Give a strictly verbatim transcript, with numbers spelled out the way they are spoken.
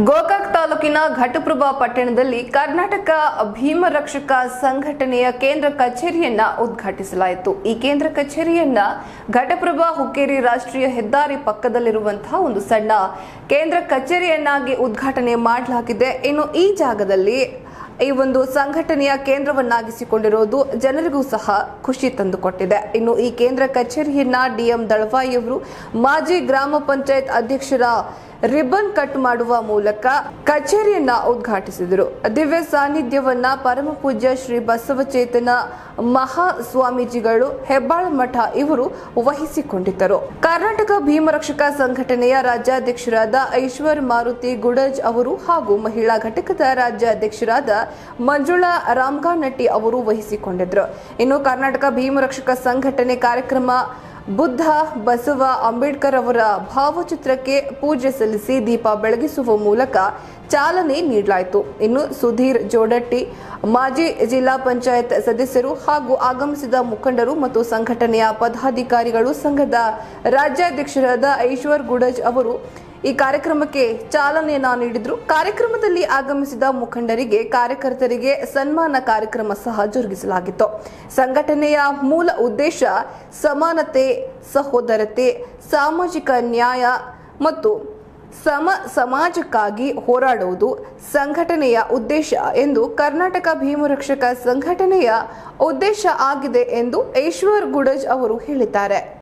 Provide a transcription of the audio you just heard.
ಗೋಕಾಕ್ ತಾಲೂಕಿನ ಘಟಪ್ರಭಾ ಪಟ್ಟಣದಲ್ಲಿ ಕರ್ನಾಟಕ ಭೀಮರಕ್ಷಕ ಸಂಘಟನೆಯ ಕೇಂದ್ರ ಕಚೇರಿಯನ್ನ ಉದ್ಘಾಟಿಸಲಾಯಿತು। ಈ ಕೇಂದ್ರ ಕಚೇರಿಯನ್ನ ಘಟಪ್ರಭಾ ಹುಕ್ಕೇರಿ ರಾಷ್ಟ್ರೀಯ ಹೆದ್ದಾರಿ ಪಕ್ಕದಲ್ಲಿರುವಂತಹ ಒಂದು ಸಣ್ಣ ಕೇಂದ್ರ ಕಚೇರಿಯನ್ನಾಗಿ ಉದ್ಘಾಟನೆ ಮಾಡಲಾಗಿದೆ। ಇನ್ನು ಈ ಜಾಗದಲ್ಲಿ ಈ ಒಂದು ಸಂಘಟನೆಯ ಕೇಂದ್ರವನ್ನಾಗಿಸಿಕೊಂಡಿರುವುದು ಜನರಿಗೂ ಸಹ ಖುಷಿ ತಂದುಕೊಟ್ಟಿದೆ। ಇನ್ನು ಈ ಕೇಂದ್ರ ಕಚೇರಿಯನ್ನ ಡಿಎಂ ದಳವಾಯಿ ಅವರು ಮಾಜಿ ಗ್ರಾಮ ಪಂಚಾಯತ್ ಅಧ್ಯಕ್ಷರ ರಿಬನ್ ಕಟ್ ಮಾಡುವ ಮೂಲಕ ಕಚೇರಿಯನ್ನ ಉದ್ಘಾಟಿಸಿದರು। ದಿವ್ಯ ಸಾನ್ನಿಧ್ಯವನ್ನ ಪರಮ ಪೂಜ್ಯ ಶ್ರೀ ಬಸವಚೇತನ ಮಹಾ ಸ್ವಾಮೀಜಿಗಳು ಹೆಬ್ಬಾಳ ಮಠ ಇವರು ವಹಿಸಿಕೊಂಡಿದ್ದರು। ಕರ್ನಾಟಕ ಭೀಮರಕ್ಷಕ ಸಂಘಟನೆಯ ರಾಜ್ಯಾಧ್ಯಕ್ಷರಾದ ಐಶ್ವರ್ ಮಾರುತಿ ಗುಡಜ್ ಅವರು ಹಾಗೂ ಮಹಿಳಾ ಘಟಕದ ರಾಜ್ಯಾಧ್ಯಕ್ಷರಾದ ಮಂಜುಳಾ ರಾಮಗಾನಟ್ಟಿ ಅವರು ವಹಿಸಿಕೊಂಡಿದ್ದರು। ಇನ್ನು ಕರ್ನಾಟಕ ಭೀಮರಕ್ಷಕ ಸಂಘಟನೆ ಕಾರ್ಯಕ್ರಮ ಬುದ್ಧ ಬಸವ ಅಂಬೇಡ್ಕರ್ ಅವರ ಭಾವಚಿತ್ರಕ್ಕೆ ಪೂಜೆ ಸಲ್ಲಿಸಿ ದೀಪ ಬೆಳಗಿಸುವ ಮೂಲಕ ಚಾಲನೆ ನೀಡಲಾಯಿತು। ಇನ್ನು ಸುಧೀರ್ ಜೋಡಟ್ಟಿ ಮಾಜಿ ಜಿಲ್ಲಾ ಪಂಚಾಯತ್ ಸದಸ್ಯರು ಹಾಗೂ ಆಗಮಿಸಿದ ಮುಖಂಡರು ಮತ್ತು ಸಂಘಟನೆಯ ಪದಾಧಿಕಾರಿಗಳು ಸಂಘದ ರಾಜ್ಯಾಧ್ಯಕ್ಷರಾದ ಐಶ್ವರ್ ಗುಡಜ್ ಅವರು ಈ ಕಾರ್ಯಕ್ರಮಕ್ಕೆ ಚಾಲನೆಯನ್ನ ನೀಡಿದ್ರು। ಕಾರ್ಯಕ್ರಮದಲ್ಲಿ ಆಗಮಿಸಿದ ಮುಖಂಡರಿಗೆ ಕಾರ್ಯಕರ್ತರಿಗೆ ಸನ್ಮಾನ ಕಾರ್ಯಕ್ರಮ ಸಹ ಜರುಗಿಸಲಾಗಿತ್ತು। ಸಂಘಟನೆಯ ಮೂಲ ಉದ್ದೇಶ ಸಮಾನತೆ, ಸಹೋದರತೆ, ಸಾಮಾಜಿಕ ನ್ಯಾಯ ಮತ್ತು ಸಮ ಸಮಾಜಕ್ಕಾಗಿ ಹೋರಾಡುವುದು ಸಂಘಟನೆಯ ಉದ್ದೇಶ ಎಂದು ಕರ್ನಾಟಕ ಭೀಮರಕ್ಷಕ ಸಂಘಟನೆಯ ಉದ್ದೇಶ ಆಗಿದೆ ಎಂದು ಐಶ್ವರ್ ಗುಡಜ್ ಅವರು ಹೇಳಿದ್ದಾರೆ।